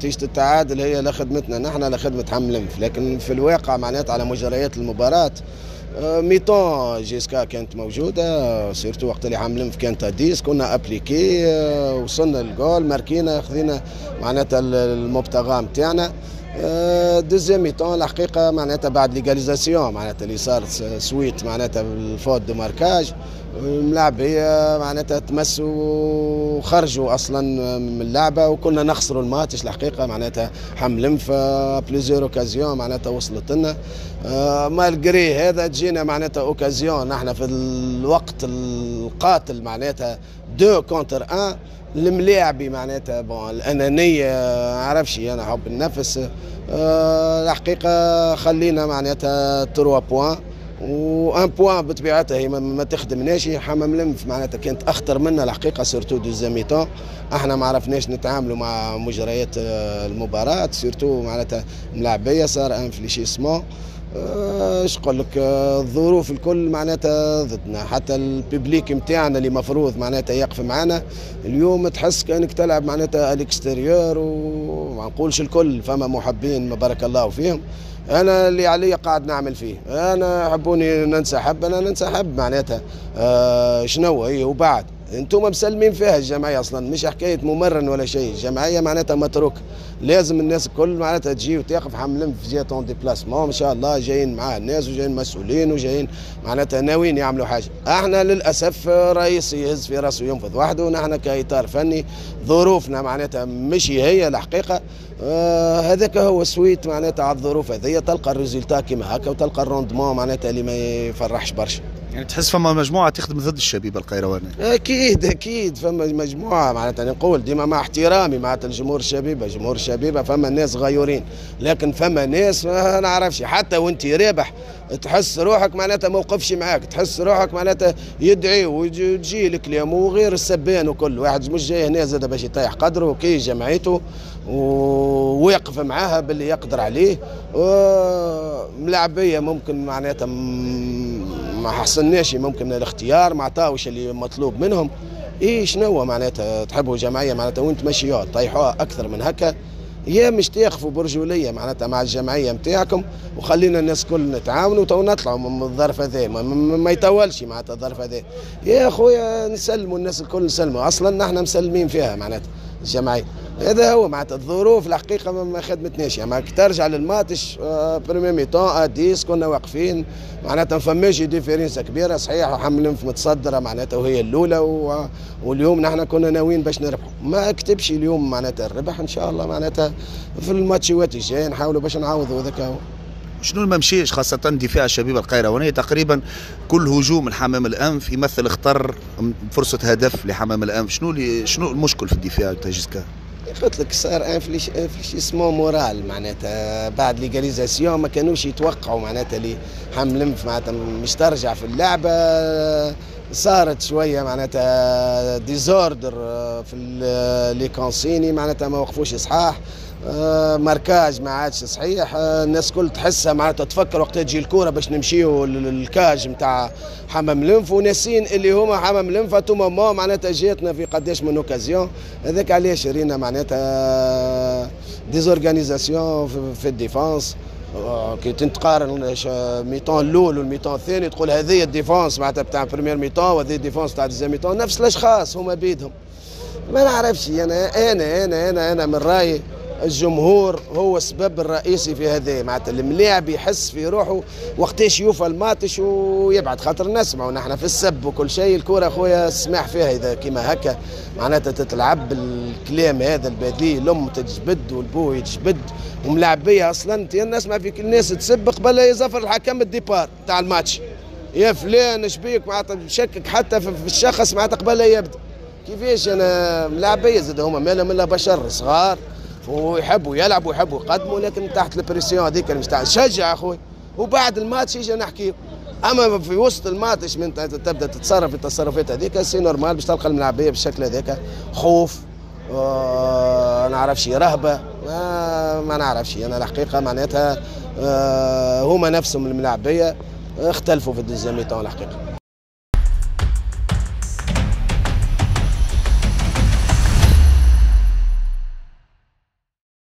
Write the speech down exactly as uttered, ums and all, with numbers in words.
نتيجة التعادل هي لا خدمتنا نحن لا خدمة حمل انف، لكن في الواقع معناتها على مجريات المباراة ميتون جيسكا كانت موجودة، سيرتو وقت اللي حمل انف كانت ديس كنا ابليكي، وصلنا للجول ماركينا خذينا معناتها المبتغى نتاعنا. دوزيام ميتون الحقيقة معناتها بعد ليغاليزاسيون معناتها اللي صارت سويت معناتها بالفوت دو ماركاج، الملاعبية معناتها تمسوا وخرجوا اصلا من اللعبه وكنا نخسروا الماتش الحقيقه معناتها حمل انف بليزيور اوكازيون معناتها وصلت لنا. آه مالجري هذا تجينا معناتها اوكازيون نحن في الوقت القاتل معناتها دو كونتر ان، الملاعبي معناتها بون الانانيه عرفش انا حب النفس. آه الحقيقه خلينا معناتها ثلاثة بوان وان بوان بطبيعتها هي ما تخدمناش. حمام الانف معناتها كانت اخطر منا الحقيقه سيرتو دوزيام ميتون، احنا ما عرفناش نتعاملوا مع مجريات المباراه سيرتو معناتها ملاعبيه صار انفليشيسمون. ايش نقول لك الظروف الكل معناتها ضدنا، حتى الببليك نتاعنا اللي مفروض معناتها يقف معنا اليوم تحس كانك تلعب معناتها الاكستيريور، وما نقولش الكل فما محبين بارك الله فيهم. انا اللي علي قاعد نعمل فيه، انا حبوني ننسحب انا ننسحب معناتها آه شنو هي. وبعد انتم مسلمين فيها الجمعيه اصلا مش حكايه ممرن ولا شيء، الجمعيه معناتها متروك، لازم الناس الكل معناتها تجي وتقف حمل في جهه اون ديبلاسمون ان شاء الله جايين معاه الناس وجايين مسؤولين وجايين معناتها ناويين يعملوا حاجه. احنا للاسف رئيس يهز في راسه ينفذ وحده، ونحن كاطار فني ظروفنا معناتها مش هي الحقيقه. آه هذاك هو السويت معناتها على الظروف هذه تلقى الريزلتا كيما هكا وتلقى الروندمون معناتها اللي ما يفرحش برشا. يعني تحس فما مجموعه تخدم ضد الشبيبه القيرواني؟ اكيد اكيد فما مجموعه معناتها نقول ديما مع احترامي معناتها الجمهور الشبيبه، جمهور الشبيبه فما ناس غيورين، لكن فما ناس ما نعرفش حتى وانت رابح تحس روحك معناتها ما وقفش معاك، تحس روحك معناتها يدعي وتجي الكلام وغير السبان وكل واحد مش جاي هنا زاد باش يطيح قدره وكي جمعيته ويقف معاها باللي يقدر عليه. ملاعبيه ممكن معناتها ما حصلناش ممكن الاختيار ما عطاوش اللي مطلوب منهم. ايه شنو معناتها تحبوا جمعيه معناتها وين تمشيوها تطيحوها اكثر من هكا؟ يا مش تاخفوا برجوليه معناتها مع الجمعيه نتاعكم وخلينا الناس كل نتعاونوا تو نطلعوا من الظرف هذا، ما, ما يطولش معناتها الظرف هذا. يا خويا نسلموا الناس الكل نسلموا، اصلا نحن مسلمين فيها معناتها الجمعيه. هذا هو معناتها الظروف الحقيقه ما خدمتناش. يعني ترجع للماتش آه بريمي ميتون اديس كنا واقفين معناتها ما فماش ديفيرنسا كبيره صحيح، حمل انف متصدره معناتها وهي الاولى و... واليوم نحن كنا ناويين باش نربحوا، ما كتبش اليوم معناتها الربح ان شاء الله معناتها في الماتشات الجايه نحاولوا باش نعوضوا هذاك هو. شنو ما مشيش خاصة دفاع الشبيبة القيروانية؟ تقريبا كل هجوم لحمام الأنف يمثل اختر فرصة هدف لحمام الأنف، شنو اللي شنو المشكل في الدفاع تاع جيسكا؟ قلت لك صار انفليشيسمون مورال معناتها بعد ليغاليزاسيون ما كانوش يتوقعوا معناتها اللي حمل انف معناتها مش ترجع في اللعبة، صارت شويه معناتها ديزوردر في لي كونسيني معناتها ما وقفوش صحاح، ماركاج ما عادش صحيح، الناس كل تحسها معناتها تفكر وقت تجي الكوره باش نمشيو للكاج نتاع حمام الانف وناسين اللي هما حمام الانف توما معناتها جاتنا في قداش من اوكازيون. هذاك علاش رينا معناتها ديزورغانيزاسيون في الديفونس. كي تنتقارن ميتون الاول والميتون الثاني تقول هذه الديفونس معناتها بتاع بريمير ميتون وهذه الديفونس تاع دوزيام ميتون نفس الاشخاص هما بيدهم. ما نعرفش انا انا انا انا انا من رايي الجمهور هو السبب الرئيسي في هذا، معناتها الملاعب يحس في روحه وقتاش يوفى الماتش ويبعد، خاطر نسمعوا نحن في السب وكل شيء، الكره خويا سماح فيها اذا كيما هكا معناتها تتلعب بالكلام هذا البذيء، الام تجبد والبو يتجبد وملاعبيه اصلا انت نسمع في كل الناس تسب قبل يزفر الحكم الديبار تاع الماتش، يا فلان شبيك معناتها مشكك حتى في الشخص معناتها قبل يبدا. كيفاش انا ملاعبيه زاد هما مالهم الا بشر صغار ويحبوا يلعبوا ويحبوا يقدموا، لكن تحت البريسيون هذيك اللي مستعد شجع اخوي وبعد الماتش يجي نحكي. اما في وسط الماتش من تبدا تتصرف في التصرفات هذيك سي نورمال باش تلقى الملاعبيه بالشكل هذاك، خوف آه نعرفش رهبه آه ما نعرفش انا الحقيقه معناتها آه هما نفسهم الملاعبيه اختلفوا في الدوزيام ميتون الحقيقه.